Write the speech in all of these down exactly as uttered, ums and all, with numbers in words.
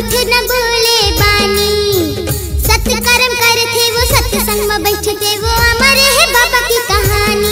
झूठ न बोले बानी। सत्य कर्म करते वो सत्संग में बैठते वो अमर है बाबा की कहानी।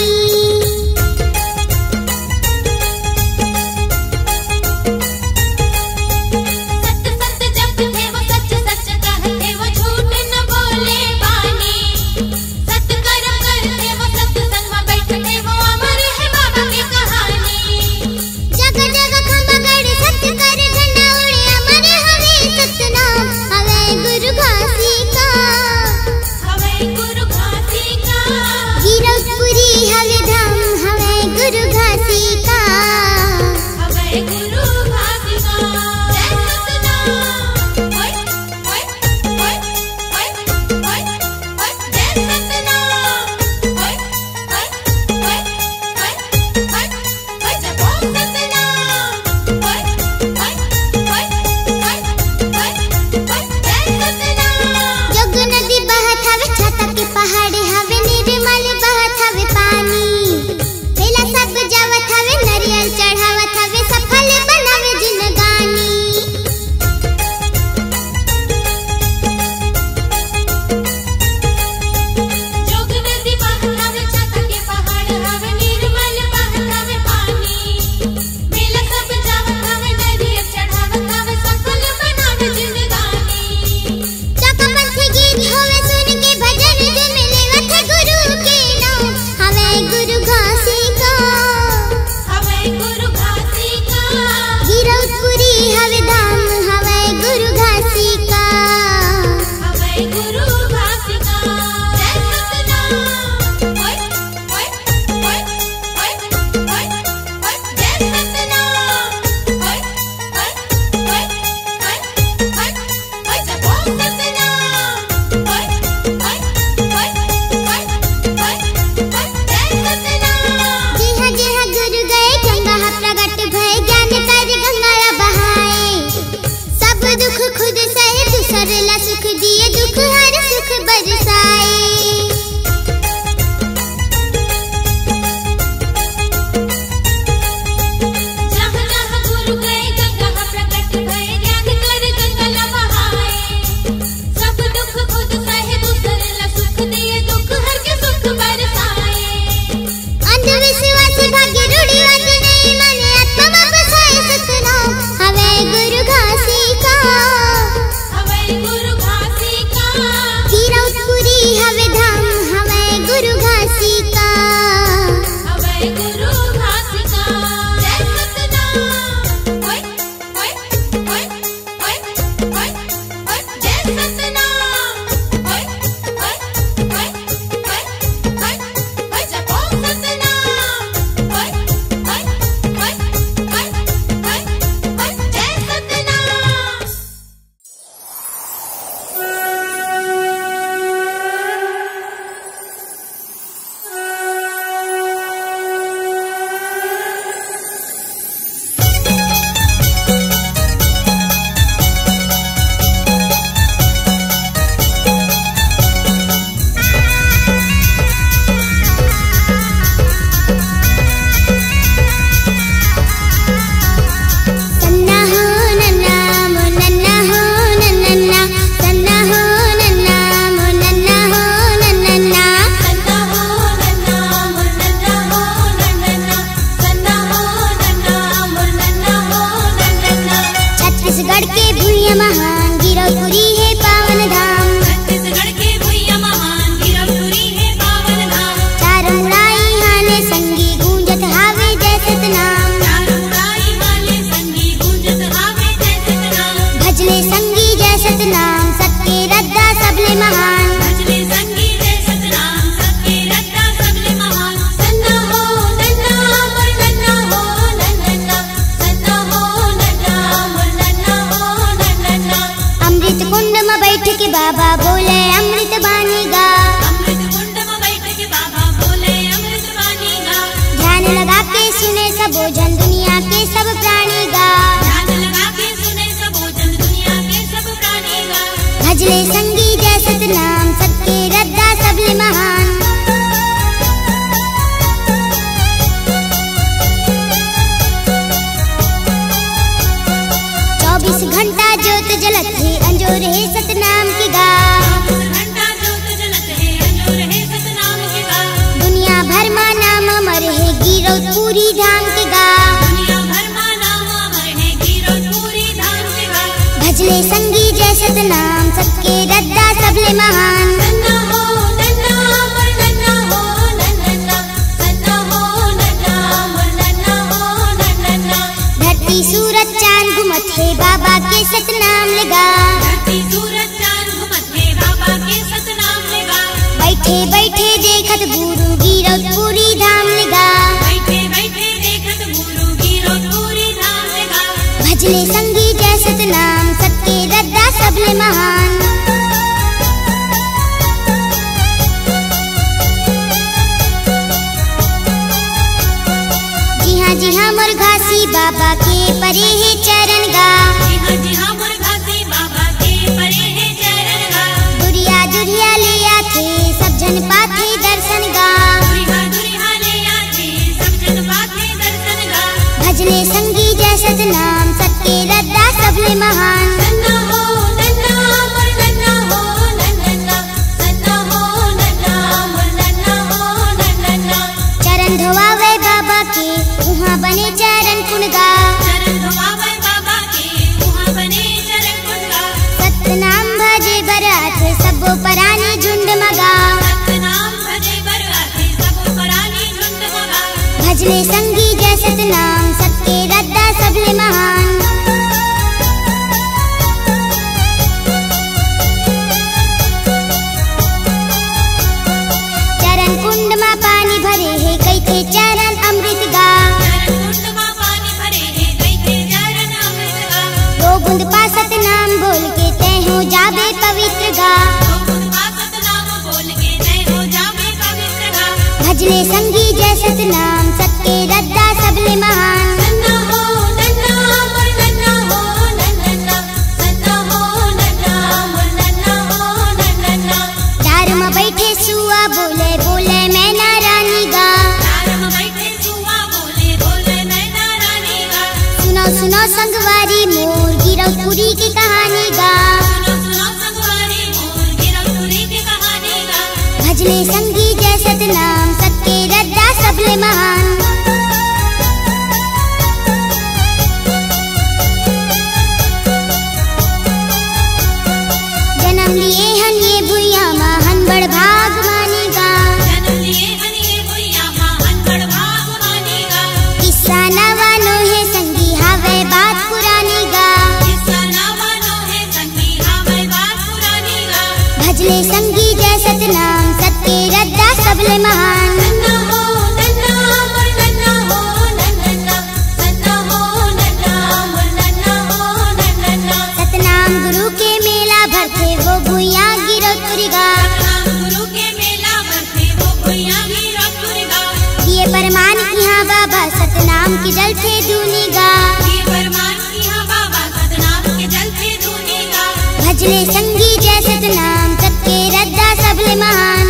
बाबा बोले अमृत बानी गा, अमृत कुंड में बैठ के बाबा बोले अमृत बानी गा। ध्यान लगा के सुने सब जन दुनिया के सब प्राणी गा, ध्यान लगा के सुने सब जन दुनिया के सब प्राणी गा। भजले संगी जय सतनाम सबके रद्दा सबले महान। चौबीस घंटा ज्योत जलत है अंजोर है सतनाम की गा। घंटा ज्योत जलत है अंजोर है सतनाम के गा। दुनिया भर मा नाम अमर है गिरौदपुरी धाम के गा। दुनिया भर मा नाम अमर है गिरौदपुरी धाम के गा। भजले संगी जय सतनाम सबके रद्दा सबले महान। नन्ना हो नन्ना मोर नन्ना हो नन्ना नन्ना हो नन्ना मोर नन्ना हो नन्ना। धरती सूरज चांद घुमत है बाबा के सतनाम लगा। धरती सूरज चांद घुमत है बाबा के सतनाम लगा। बैठे बैठे देखत गुरु गिरौदपुरी धाम लगा। बैठे बैठे देखत गुरु गिरौदपुरी धाम लगा। भजले संगी जय सतनाम सबके रद्दा सबले महान। जी हाँ जी हाँ मोर घासी बाबा के परे है चरण गा। जी हाँ जी हाँ मोर घासी बाबा के परे है चरण गा। दुरिया दुरिया ले आथे सब जन पाथे दर्शन गा। दुरिया दुरिया ले आथे सब जन पाथे दर्शन गा। भजले संगी जय सतनाम सबके रद्दा सबले महान। नन्ना हो नन्ना मोर नन्ना हो नन्ना नन्ना हो नन्ना मोर नन्ना हो नन्ना। चरण धोवावे बाबा के वहाँ बने चरण कुनगा। चरण धोवावे बाबा के वहाँ बने चरण कुनगा। सतनाम भजे बरात सबो परानी झुंड मगा। सतनाम भजे बरआते सब परानी झुंड मगा। भजले संगी जय सतनाम सबके रद्दा सबले महान। चरण कुंड में पानी भरे है कई थे चरण अमृत गा। चरण कुंड में पानी भरे है कई थे चरण अमृत गा। दो बूंद पा सतनाम बोल के तय हो जाबे पवित्र गा। दो बूंद पा सतनाम बोल के जय हो जावे पवित्र गा। भजले संगी जय सतनाम सबके रद्दा सबले महान। नन्ना हो नन्ना मोर नन्ना हो नन्ना नन्ना हो नन्ना मोर नन्ना हो नन्ना। दार में बैठे सुआ बोले बोले मैना रानी गा। तार में बैठे सुआ बोले बोले मैना रानी गा। सुनो सुनो संगवारी मोर गिरौदपुरी की कहानी गा। सुनो सुनो संगवारी मोर गिरौदपुरी की कहानी गा। भजले संगी जय सतनाम सबके रद्दा सबले महान। जन्म लिए हन ये भुइया माँ हन बड़ भाग मानी गा। जन्म लिए हन ये भुइया माँ हन बड़ भाग मानी गा। किस्सा नवानो है संगी हावे बात पुरानी गा। किस्सा नवानो है संगी हावे बात पुरानी गा। भजले संगी जय सतनाम सबके रद्दा सबले महान। नन्ना हो नन्ना मोर नन्ना हो नन्ना नन्ना हो नन्ना मोर नन्ना हो नन्ना। सतनाम गुरु के मेला भरते वो भुइया गिरौदपुरी गा। सतनाम गुरु के मेला भरते वो भुइया गिरौदपुरी गा। दिए परमान यहाँ बाबा सतनाम की जल से दूनी गा। ये फरमान किया बाबा सतनाम के जल से धुनी गा। भजले संगी जय सतनाम सबके रद्दा सबले महान।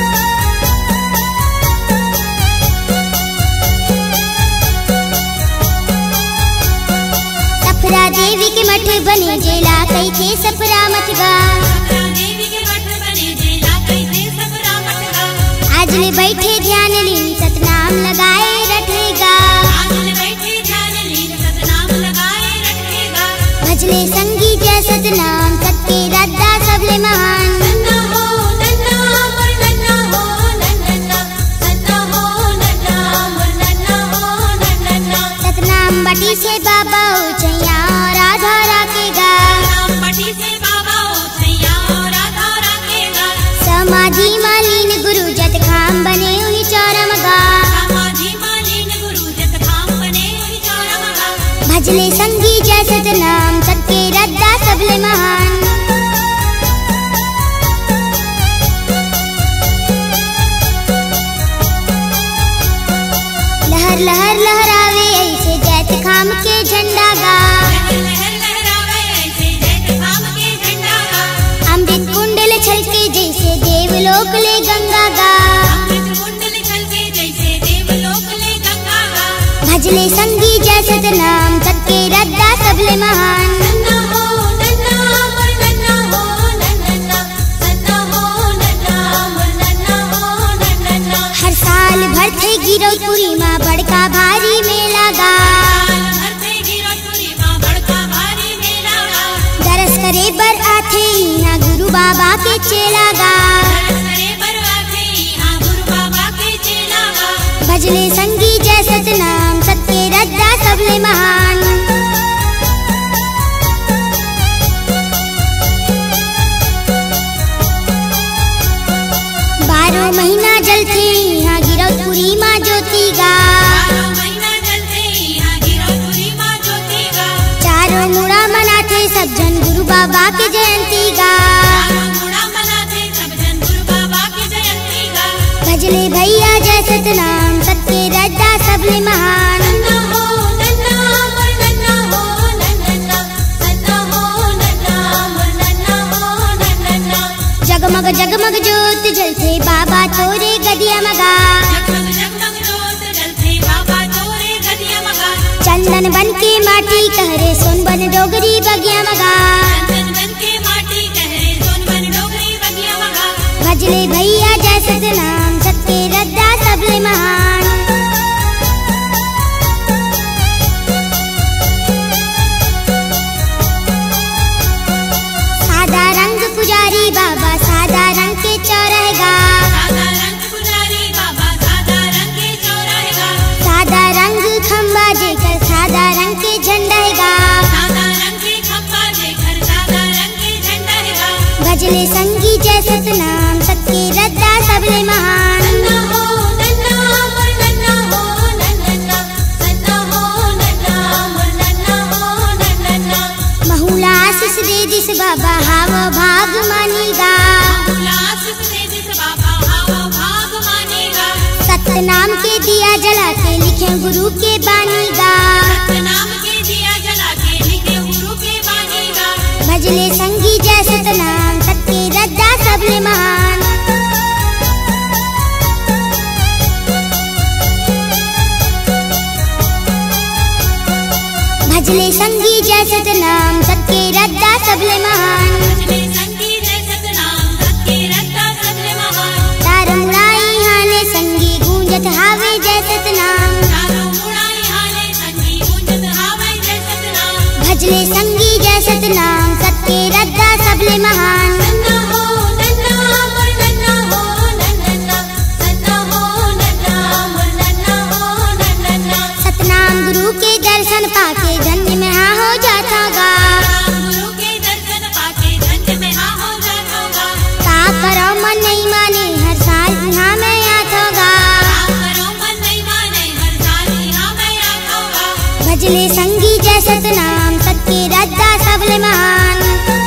सफरा देवी के मठ बने जेला कई थे सफरा मठ गा। सफरा देवी के मठ बने जेला कई थे सफरा मठ गा। आज ले बैठे ध्यान लीन सतनाम लगाए रटेगा। आज ले बैठे ध्यान लीन सतनाम लगाए रखेगा। भजले संगी जय सतनाम सबके रद्दा सबले महान। नन्ना हो नन्ना मोर नन्ना हो नन्ना नन्ना हो नन्ना मोर नन्ना हो नन्ना। सतनाम बटी से बाबा ऊंचैया राधा राखेगा। नाम पटी से बाबा ऊंचैया राधा राखेगा। समाधि मालिन गुरु जत खाम बने हुई चौरम गा। समाधि मालिन गुरु जत धाम बने हुई चौरम गा। भजले संगी जय सतनाम सबके रद्दा सबले महान। लहर लहर लहरावे ऐसे जैत खाम के झंडा गा। लहर लहर लहरावे ऐसे जैत खाम के झंडा गा। अमृत कुंडल छलके जैसे देवलोक ले गंगा गा। अमृत कुंडल छलके जैसे देवलोक ले गंगा गा। भजले संगी जय सतनाम सबके रद्दा सबले महान। नन्ना हो थे यहाँ गुरु बाबा के चेला गा। करे परवाथे यहाँ गुरु बाबा के चेला गा। भजले संगी जय सतनाम सत्य रद्दा सबले महान। बारह महीना जलते यहाँ गिरौदपुरी माँ ज्योति गा। बारह महीना जलते यहाँ गिरौदपुरी माँ ज्योति गा। चारों मुड़ा मनाते सब जन गुरु बाबा के जयंती गा। चारों मुड़ा मनाते सब जन गुरु बाबा के जयंती गा। भजले भैया जय सतनाम सत्य रद्दा सबले महान। नन्ना हो नन्ना मोर नन्ना हो नन्ना, नन्ना हो नन्ना मोर नन्ना हो नन्ना। जगमग जगमग ज्योत जलते बाबा तोरे गदिया मगा। जगमग जगमग ज्योत जलते बाबा तोरे गदिया मगा। चंदन बन के माटी कहरे सोन बन डोगरी बगिया मगा। चंदन बन के माटी कहरे सोन बन डोगरी बगिया मगा। भजले भैया जय सतनाम सत्य रद्दा सबले महान। सादा रंग पुजारी बाबा सादा रंग के चौरहेगा। सादा रंग पुजारी बाबा सादा रंग के चौराहेगा। सादा रंग खंबा जेकर सादा रंग के झंडा हैगा। सादा रंग के खंबा जेकर सादा रंग के झंडा हैगा। भजले संगी जय सतनाम सत्य रद्दा सबले महान। नन्ना हो नन्ना मोर नन्ना हो नन्ना, नन्ना हो नन्ना मोर नन्ना हो नन्ना। महुला आशीष दे दिस बाबा हाव भाग मानीगा। उल्लास से जिस बाबा हाव भाग मानेगा। सतनाम के दिया जला के लिखे गुरु के बानीगा। सतनाम के दिया जला के लिखे गुरु के बानेगा। भजले संगी जय सतनाम सत्य रद्दा सबले महान। भजले संगी जय सतनाम सत्य रद्दा सबले महान। भजले संगी जय सतनाम सत्य रद्दा सबले महान। तार मुड़ाई हाले संगी गूंजत हावे जय सतनाम। चारों मुड़ाई हाले संगी गूंजत हावे जय सतनाम। भजले संगी जय सतनाम सत्य रद्दा सबले महान। नन्ना हो नन्ना मोर नन्ना हो नन्ना, नन्ना हो नन्ना मोर नन्ना हो नन्ना। सतनाम गुरु के दर्शन पाके धन्य में हाँ हो जाता गा। गुरु के दर्शन पाके धन्य में हाँ हो जाता गा। का करो मन नहीं माने हर साल यहाँ मैं आता गा। आप करो मन नहीं माने हर साल यहाँ मैं आता गा। भजले संगी जय सतनाम सत्य रद्दा सबले महान।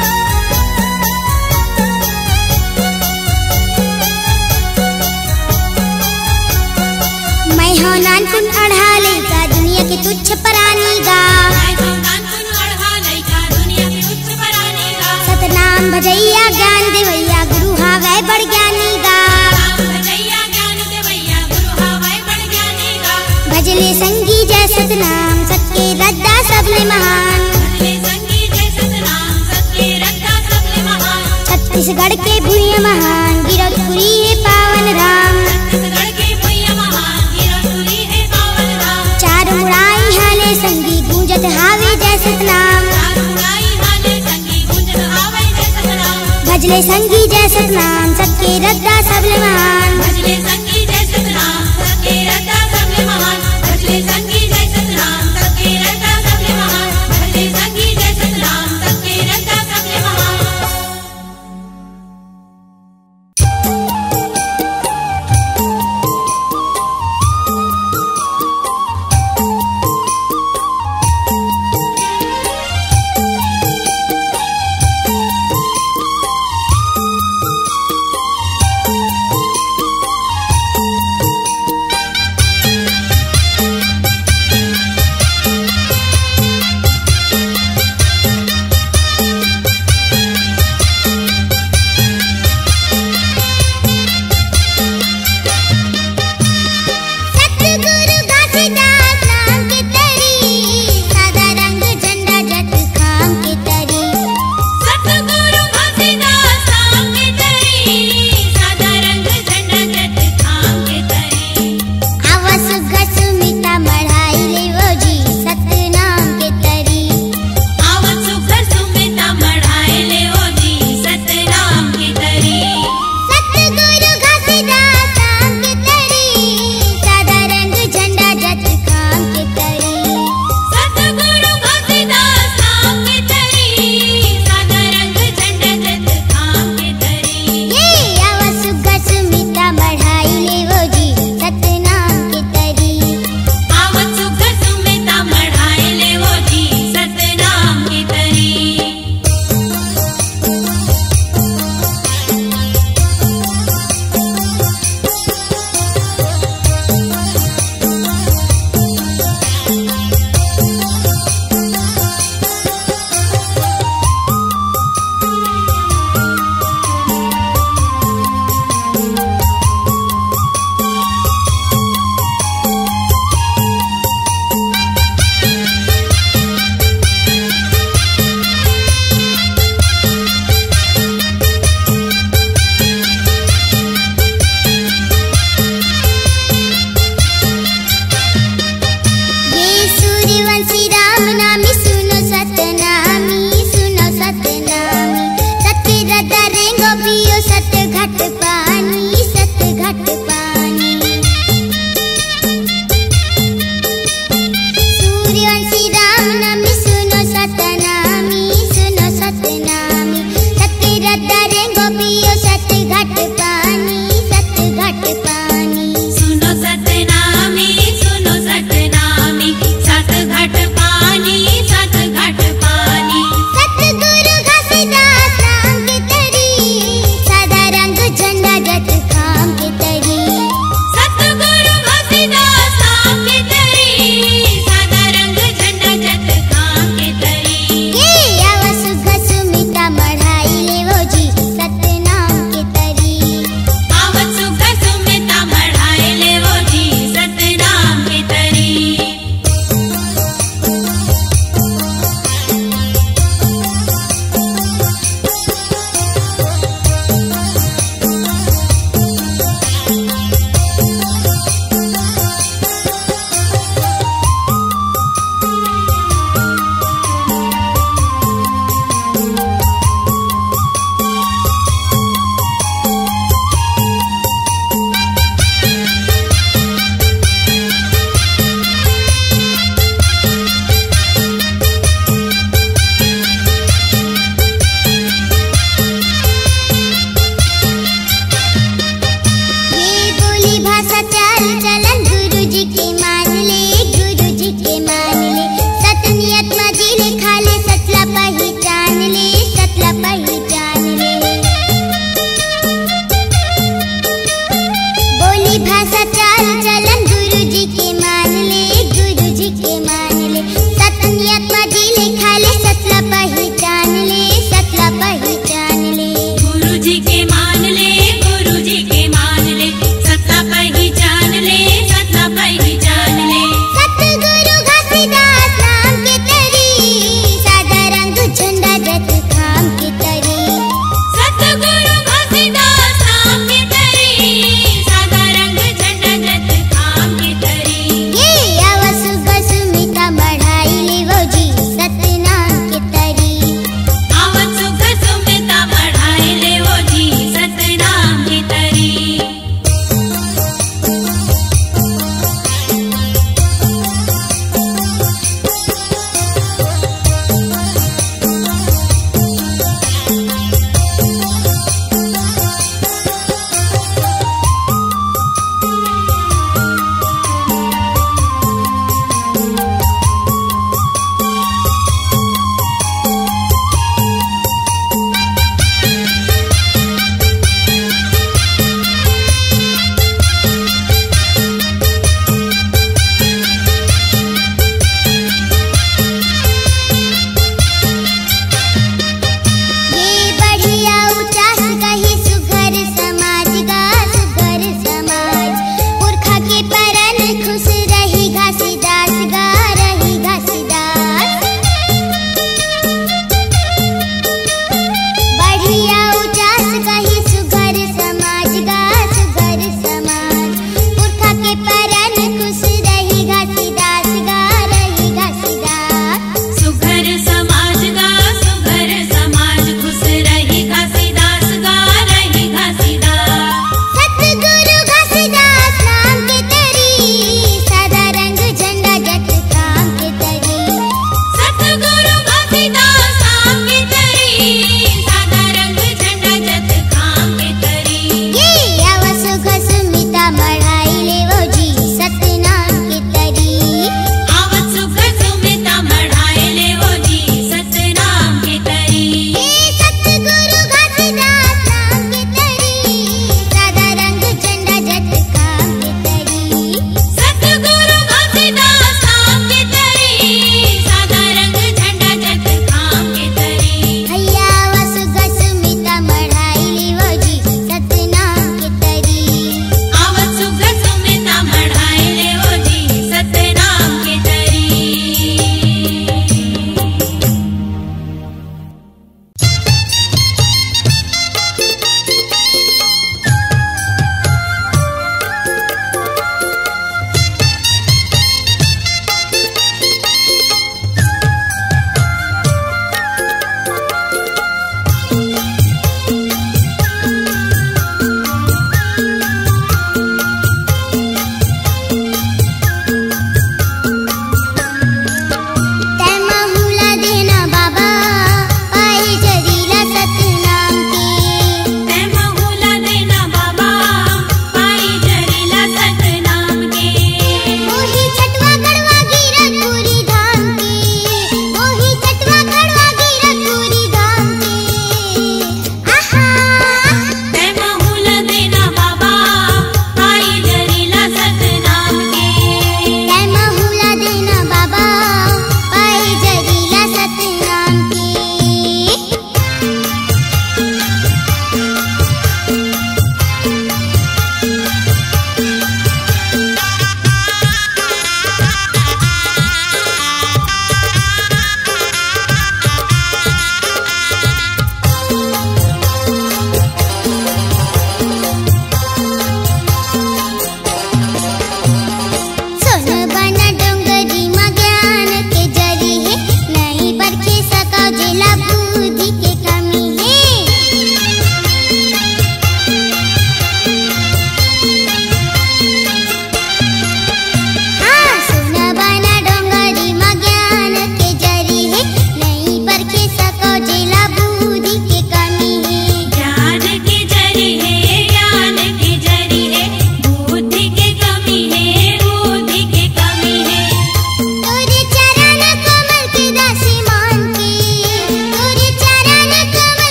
मैं हो नानकुन अढ़ाले का दुनिया के तुच्छ परानी गा। मैं तो नानकुन अढ़ा लइका दुनिया के तुच्छ परानी गा। सतनाम भजैया ज्ञान देवैया गुरु हावै बड़ ज्ञानी गा। राम भजैया ज्ञान देवैया गुरु हावै बड़ ज्ञानी गा। भजले संगी जय सतनाम सत्य रद्दा सबले महान। भजले संगी जय सतनाम सत्य रद्दा सबले महान। छत्तीसगढ़ के भूय महान गिरौदपुरी है पावन राम। छत्तीसगढ़ के भुइयां महान गिरौदपुरी है पावन राम। चार मुड़ाई हाले संगी गूंजत हावे जय सतनाम। चारों मुड़ाई हाले संगी गूंजत हावै जय सतनाम। भजले संगी जय सतनाम सत्य रद्दा सबले महान। भजले संगी जय सतनाम सत्य रद्दा सबले महान। भजले संगी जय सतनाम सत्य रद्दा सबले महान। भजले संगी जय सतनाम सत्य रद्दा सबले महान।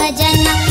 भजना।